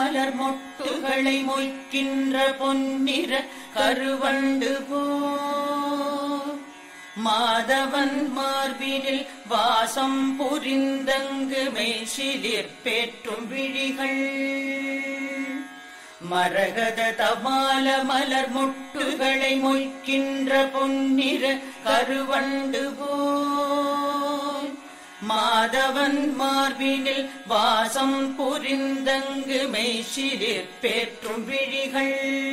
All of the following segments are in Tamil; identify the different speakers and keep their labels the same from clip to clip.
Speaker 1: மலர் மொட்டுகளை மொய்க்கின்ற பொன்னிற கருவண்டு போல் மாதவன் மார்பினில் வாசம் புரிந்தங்கு மெய்சிலிர் பேற்றும் விழிகள் மரகத தமால மலர் மொட்டுகளை மொய்க்கின்ற பொன்னிற கருவண்டு போல் மாதவன் மார்பினில் வாசம் புரிந்தங்கு மெய்சிலிர் பேற்றும் விழிகள்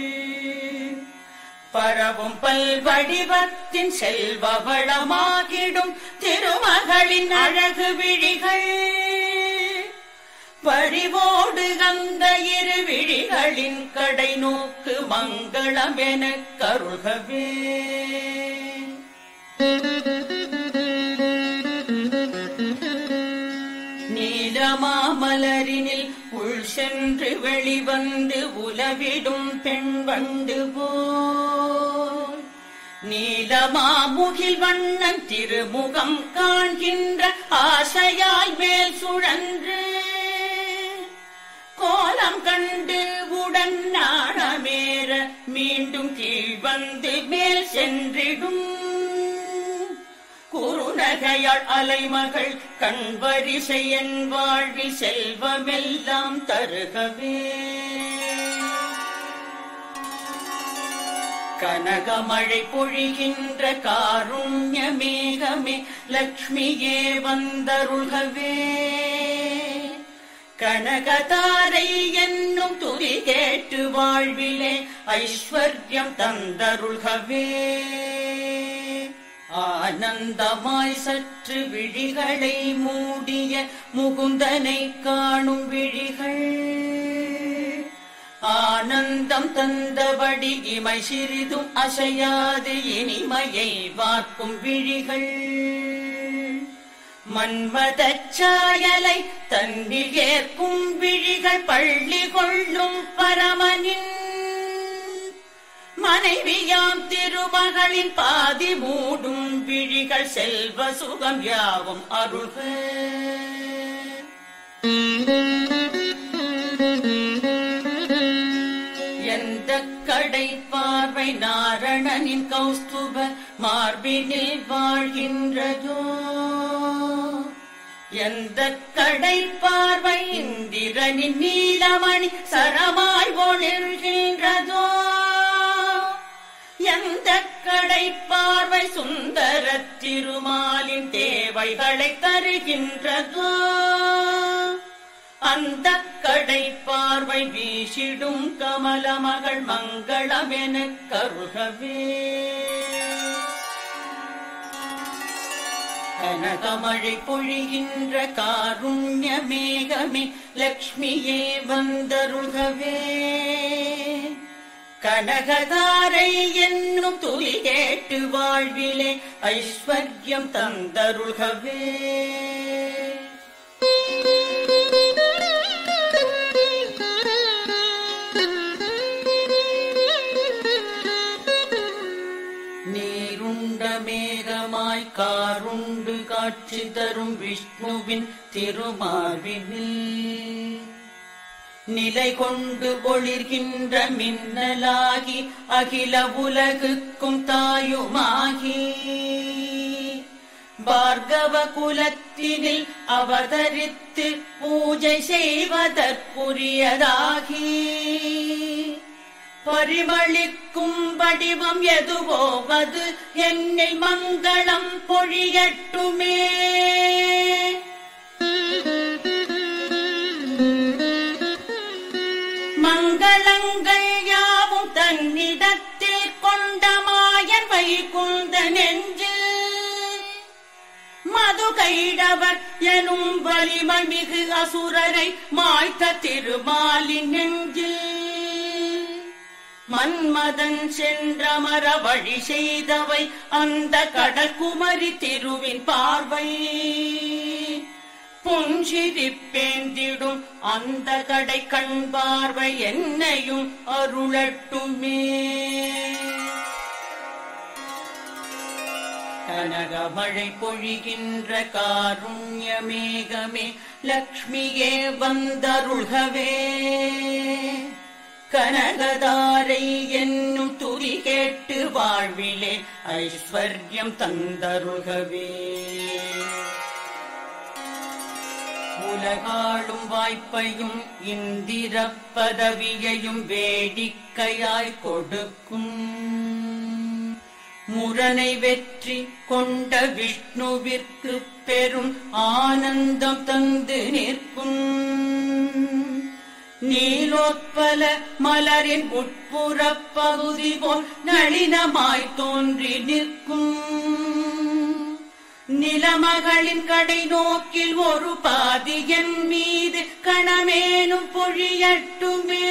Speaker 1: பரவும் பல்வடிவத்தின் செல்வ வளமாகிடும் திருமகளின் அழகு விழிகள் பரிவோடு அந்த இரு விழிகளின் கடை நோக்கு மங்களம் எனக் கருள்கவே நீலமாமலரினில் உள் சென்று வெளிவந்து உலவிடும் பெண் வண்டு போல் நீலமாமுகில் வண்ணன் திருமுகம் காண்கின்ற ஆசையாய் மேல் சுழன்று கோலம் கண்டு உடன் நாணமேற மீண்டும் கீழ் வந்து மேல் சென்றிடும் குறுநகையாள் அலைமகள் கண்வரிசை என் வாழ்வில் செல்வமெல்லாம் தருகவே கனகமழை பொழிகின்ற காருண்ய மேகமே லக்ஷ்மியே வந்தருள்கவே கனகதாரை என்னும் துதி கேட்டு வாழ்விலே ஐஸ்வர்யம் தந்தருள்கவே ஆனந்தமாய் சற்று விழிகளை மூடிய முகுந்தனை காணும் விழிகள் ஆனந்தம் தந்தபடி இமை சிறிதும் அசையாது இனிமையை வார்க்கும் விழிகள் மன்மதச் சாயலை தன்னில் ஏற்கும் விழிகள் பள்ளி கொள்ளும் பரமனின் மனைவியாம் திருமகளின் பாதி மூடும் விழிகள் செல்வ சுகம் யாவும் அருள்க எந்த கடை பார்வை நாரணனின் கௌஸ்துப மார்பினில் வாழ்கின்றதோ எந்த கடை பார்வை இந்திரனின் நீலமணி சரமாய் ஒளிர்கின்றதோ எந்த கடை பார்வை சுந்தர திருமாலின் தேவைகளை தருகின்றதோ அந்த கடை பார்வை வீசிடும் கமல மகள் மங்களம் எனக் கருள்கவே கனகமழை பொழிகின்ற காருண்ய மேகமே லக்ஷ்மியே வந்தருள்கவே கனகதாரை என்னும் துதி கேட்டு வாழ்விலே ஐஸ்வர்யம் தந்தருள்கவே நீருண்ட மேகமாய் காருண்டு காட்சி தரும் விஷ்ணுவின் திருமார்பினில் நிலை கொண்டு ஒளிர்கின்ற மின்னலாகி அகில உலகுக்கும் தாயுமாகி பார்கவ குலத்தினில் அவதரித்து பூஜை செய்வதற்குரியதாகி பரிமளிக்கும் வடிவம் எதுவோ அது என்னில் மங்களம் பொழியட்டுமே மங்களங்கள் யாவும் தன்னிடத்தில் கொண்ட மாயன் வைகுந்த நெஞ்சு மது கைடவர் எனும் வலிமை மிகு அசுரரை மாய்த்த திருமாலின் நெஞ்சு மன்மதன் சென்றமர வழி செய்தவை அந்த கடற்குமரி திருவின் பார்வை புஞ்சிரிப்பேந்திடும் அந்த கடை கண் பார்வை என்னையும் அருளட்டுமே கனகமழை பொழிகின்ற காருண்ய மேகமே லக்ஷ்மியே வந்தருள்கவே. கனகதாரை என்னும் துதி கேட்டு வாழ்விலே ஐஸ்வர்யம் தந்தருள்கவே. உலகாளும் வாய்ப்பையும் இந்திர பதவியையும் வேடிக்கையாய் கொடுக்கும் முரணை வெற்றி கொண்ட விஷ்ணுவிற்கு பெரும் ஆனந்தம் தந்து நிற்கும். நீலோத்பல மலரின் உட்புறப் பகுதி போல் நளினமாய் தோன்றி நிற்கும். நிலமகளின் கடை நோக்கில் ஒரு பாதி என் மீது கணமேனும் பொழியட்டுமே.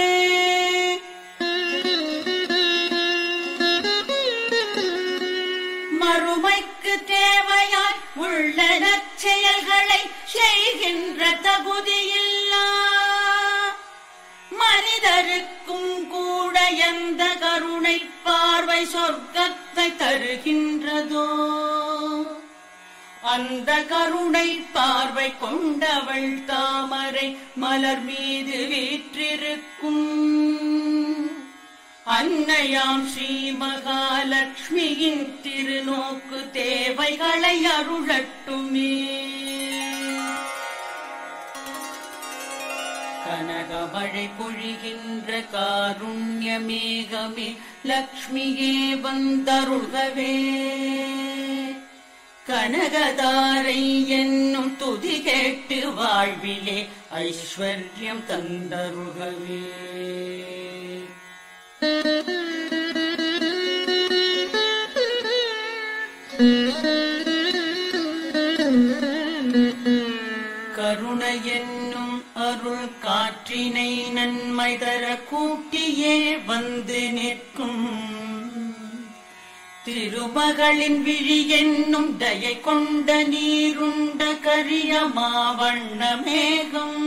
Speaker 1: மறுமைக்கு தேவையாய் உள்ள நற்செயல்களை செய்கின்ற தகுதியில்லா மனிதருக்கும் கூட எந்த கருணை பார்வை சொர்க்கத்தை தருகின்றதோ அந்த கருணை பார்வை கொண்டவள் தாமரை மலர் மீது வீற்றிருக்கும் அன்னையாம் ஸ்ரீ மகாலட்சுமியின் திருநோக்கு தேவைகளை அருளட்டுமே. கனகமழை பொழிகின்ற காருண்ய மேகமே லக்ஷ்மியே வந்தருள்கவே. கனகதாரை என்னும் துதி கேட்டு வாழ்விலே ஐஸ்வர்யம் தந்தருள்கவே. கருணை என்னும் அருள் காற்றினை நன்மை தர கூட்டியே வந்து நிற்கும் திருமகளின் விழி என்னும் தயை கொண்ட நீருண்ட கரிய மாவண்ண மேகம்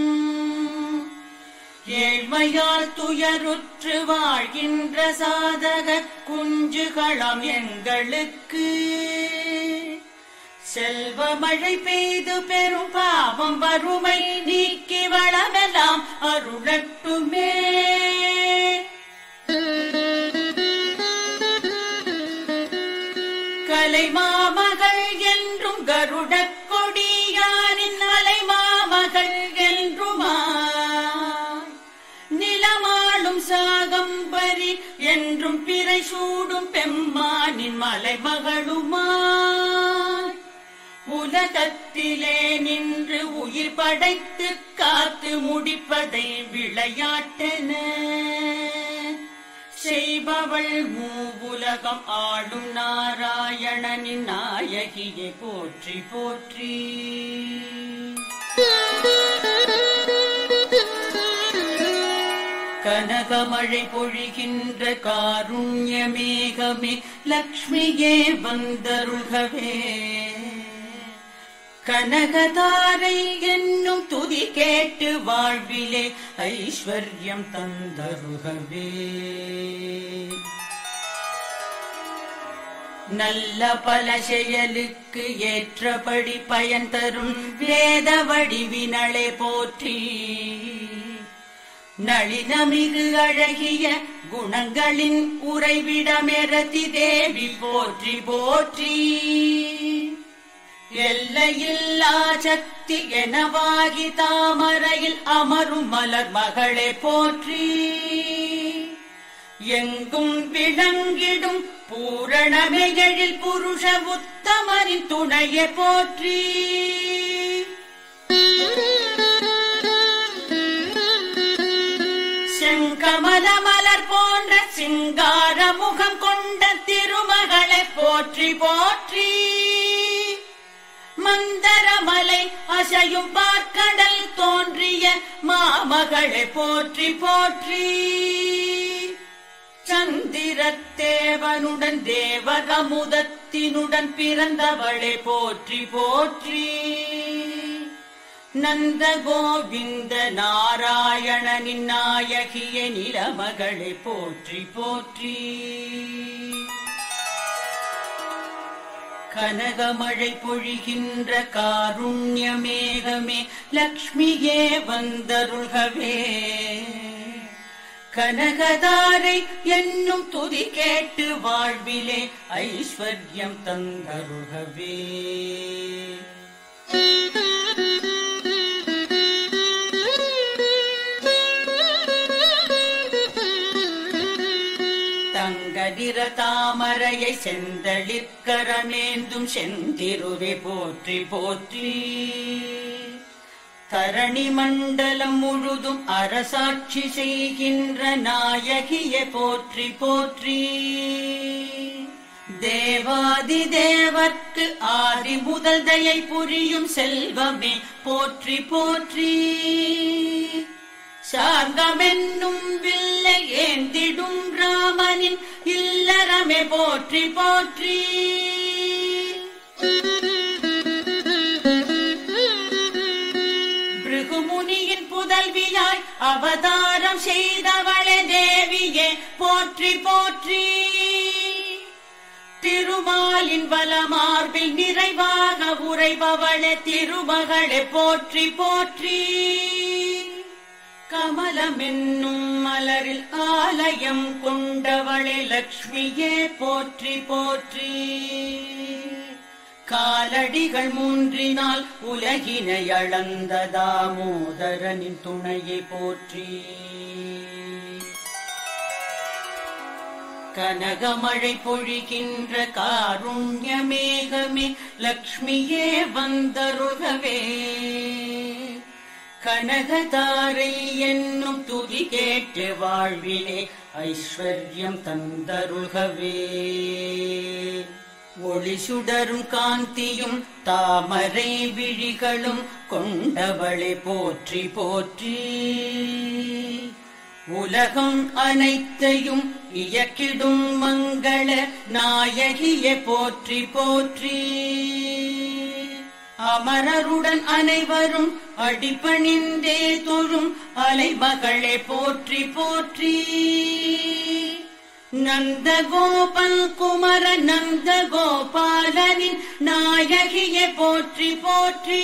Speaker 1: ஏழ்மையால் துயருற்று வாழ்கின்ற சாதக குஞ்சுகளம் எங்களுக்கு செல்வ மழை பெய்து பெரும் பாவம் வறுமை நீக்கி வளமெல்லாம் அருளட்டுமே. கலை மாமகள் என்றும் கருட கொடியாரின் அலை மாமகள் என்றுமா நிலமாளும் சாகம்பரி என்றும் பிறை சூடும் பெம்மானின் மலைமகளுமா உலகத்திலே நின்று உயிர் படைத்து காத்து முடிப்பதை விளையாட்டென செய்பவள் மூவுலகம் ஆளும் நாராயணனின் நாயகியை போற்றி போற்றி. கனகமழை பொழிகின்ற காருண்ய மேகமே லக்ஷ்மியே வந்தருள்கவே. கனகதாரை என்னும் துதி கேட்டு வாழ்விலே ஐஸ்வர்யம் தந்தருள்கவே. நல்ல பல செயலுக்கு ஏற்றபடி பயன் தரும் வேத வடிவினளே போற்றி. நளினமிகு அழகிய குணங்களின் உறைவிடமெரதி தேவி போற்றி போற்றி. எல்லையில்லா சக்தி எனவாகி தாமரையில் அமரும் மலர் மகளே போற்றி. எங்கும் விளங்கிடும் பூரணமெழில் புருஷ உத்தமரின் துணையை போற்றி. செங்கமல மலர் போன்ற சிங்கார முகம் கொண்ட திருமகளை போற்றி போற்றி. மந்தரமலை அசையும் பார்க்கடல் தோன்றிய மாமகளை போற்றி போற்றி. சந்திரத்தேவனுடன் தேவகமுதத்தினுடன் பிறந்தவளை போற்றி போற்றி. நந்த கோவிந்த நாராயணனின் நாயகிய நிலமகளை போற்றி போற்றி. கனகமழை பொழிகின்ற காருண்யமேகமே லக்ஷ்மியே வந்தருள்கவே. கனகதாரை என்னும் துதி கேட்டு வாழ்விலே ஐஸ்வர்யம் தந்தருள்கவே. தங்கநிற தாமரையை செந்தளிர்கரமேந்தும் செந்திருவே போற்றி போற்றி. தரணி மண்டலம் முழுதும் அரசாட்சி செய்கின்ற நாயகியே போற்றி போற்றி. தேவாதி தேவர்க்கு ஆதி முதல் தயை புரியும் செல்வமே போற்றி போற்றி. சார்கமென்னும் வில்லை ஏந்திடும் ராமனின் இல்லறமே போற்றி போற்றி. பிருகுமுனியின் புதல்வியாய் அவதாரம் செய்தவளே தேவியே போற்றி போற்றி. திருமாலின் வலமார்பில் நிறைவாக உறைபவளே திருமகளே போற்றி போற்றி. கமலமென்னும் மலரில் ஆலயம் கொண்டவளே லக்ஷ்மியே போற்றி போற்றி. காலடிகள் மூன்றினால் உலகினை அளந்த தாமோதரனின் துணையை போற்றி. கனகமழை பொழிகின்ற காருண்யமேகமே லக்ஷ்மியே வந்தருள்கவே. கனகதாரை என்னும் துதி கேட்டு வாழ்விலே ஐஸ்வர்யம் தந்தருள்கவே. ஒளி சுடரும் காந்தியும் தாமரை விழிகளும் கொண்டவளே போற்றி போற்றி. உலகம் அனைத்தையும் இயக்கிடும் மங்கள நாயகியே போற்றி போற்றி. அமரருடன் அனைவரும் அடிபணிந்தே தொழும் அலைமகளே போற்றி போற்றி. நந்தகோபன் குமர நந்தகோபாலனின் நாயகியே போற்றி போற்றி.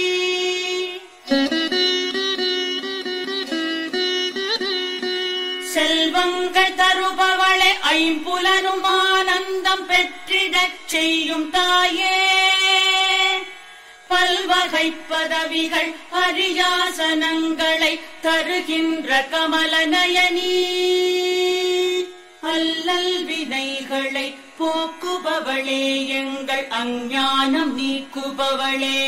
Speaker 1: செல்வங்கள் தருபவளே ஐம்புலனும் ஆனந்தம் பெற்றிடச் செய்யும் தாயே. பல்வகை பதவிகள் அரியாசனங்களை தருகின்ற கமலநயனி. அல்லல் வினைகளை போக்குபவளே எங்கள் அஞ்ஞானம் நீக்குபவளே.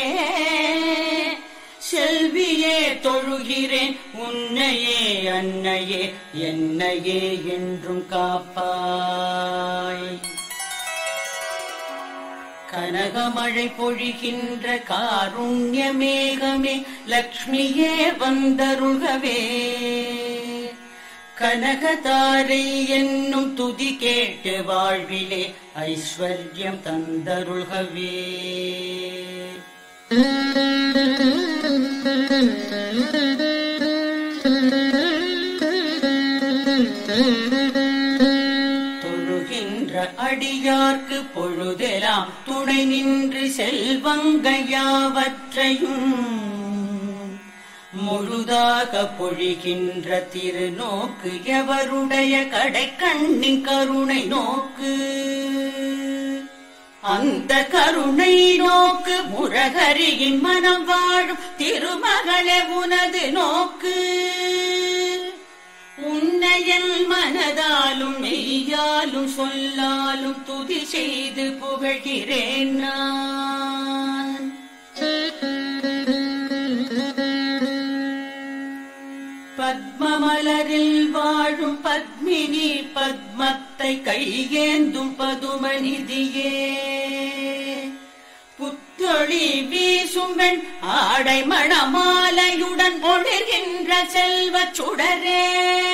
Speaker 1: செல்வியே தொழுகிறேன் உன்னையே அன்னையே என்னையே என்றும் காப்பாய். கனகமழை பொழிகின்ற காருண்யமேகமே லக்ஷ்மியே வந்தருள்கவே. கனகதாரை என்னும் துதி கேட்டு வாழ்விலே ஐஸ்வர்யம் தந்தருள்கவே. தொழுகின்ற அடியார்க்கு பொழுதெல்லாம் துணை நின்று செல்வங்கள் யாவற்றையும் முழுதாக பொழிகின்ற திருநோக்கு எவருடைய கடைக்கண்ணின் கருணை நோக்கு. அந்த கருணை நோக்கு முரகரியின் மனம் வாழும் திருமகளே உனது நோக்கு. உன்னையல் மனதாலும் மெய்யாலும் சொல்லாலும் துதி செய்து புகழ்கிறேன் நான். பத்மமலரில் வாழும் பத்மினி பத்மத்தை கையேந்தும் பதுமநிதியே. புத்தொழி வீசும் வெண் ஆடை மணமாலையுடன் ஒளிர்கின்ற செல்வச் சுடரே.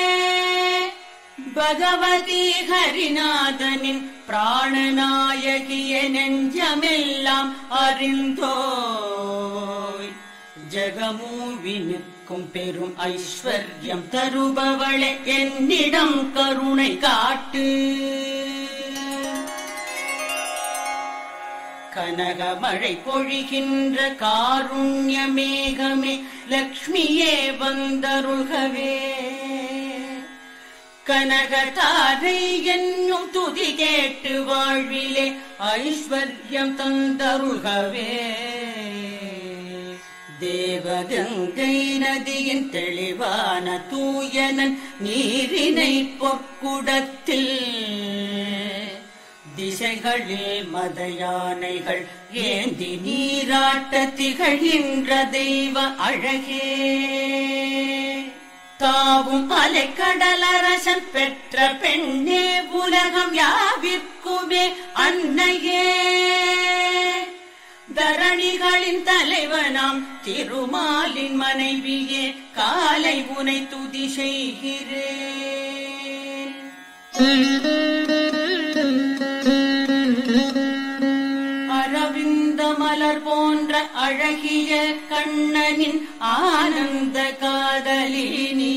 Speaker 1: பகவதி ஹரிநாதனின் பிராணநாயகிய நெஞ்சமெல்லாம் அறிந்தோய். ஜகமூவினுக்கும் பெரும் ஐஸ்வர்யம் தருபவளே என்னிடம் கருணை காட்டு. கனகமழை பொழிகின்ற காருண்ய மேகமே லக்ஷ்மியே வந்தருள்கவே. கனகதாரை என்னும் துதி கேட்டு வாழ்விலே ஐஸ்வர்யம் தந்தருள்கவே. தேவகங்கை நதியின் தெளிவான தூயனன் நீரினை பொற்குடத்தில் திசைகளில் மத யானைகள் ஏந்தி நீராட்ட திகழ்கின்ற தெய்வ அழகே. தாவும் அலைக்கடலரசன் பெற்ற பெண்ணே உலகம் யாவிற்குமே அன்னையே. தரணிகளின் தலைவனாம் திருமாலின் மனைவியே காலை உனை துதி செய்கிறேன். அரவிந்த மலர் போன்ற அழகிய கண்ணனின் ஆனந்த காதலினி.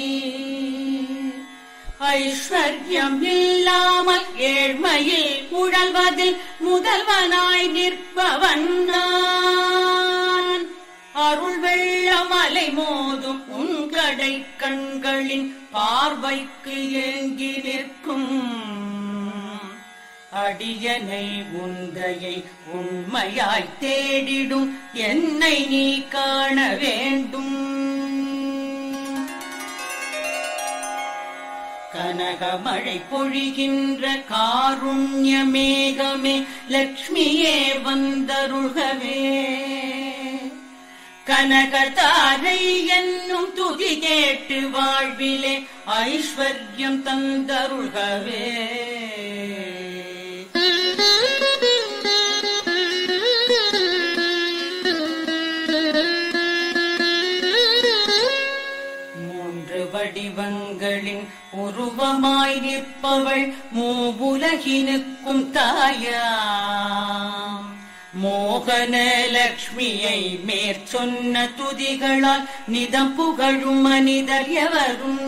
Speaker 1: ஐஸ்வர்யம் இல்லாமல் ஏழ்மையில் உழல்வதில் முதல்வனாய் நிற்பவன் நான். அருள் வெள்ளம் அலை மோதும் உன் கடை கண்களின் பார்வைக்கு ஏங்கி நிற்கும் அடியனை உந்தையை உண்மையாய் தேடிடும் என்னை நீ காண வேண்டும். கனகமழை பொழிகின்ற காருண்ய மேகமே லக்ஷ்மியே வந்தருள்கவே. கனகதாரை என்னும் துதி கேட்டு வாழ்விலே ஐஸ்வர்யம் தந்தருள்கவே. வடிவங்களின் உருவமாய் நிற்பவள் மூவுலகினுக்கும் தாயாம். மோகன லக்ஷ்மியை மேற்சொன்ன துதிகளால் நிதம் புகழும் மனிதர் எவரும்.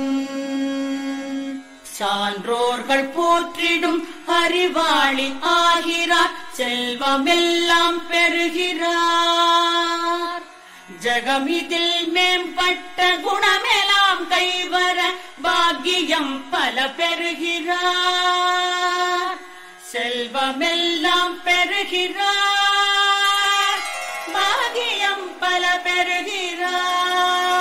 Speaker 1: சான்றோர்கள் போற்றிடும் அறிவாளி ஆகிறார், செல்வமெல்லாம் பெறுகிறார். ஜகமிதில் மேம்பட்ட குணமெல்லாம் கைவர பாக்கியம் பல பெறுகிறார். செல்வமெல்லாம் பெறுகிறார், பாக்கியம் பல பெறுகிறார்.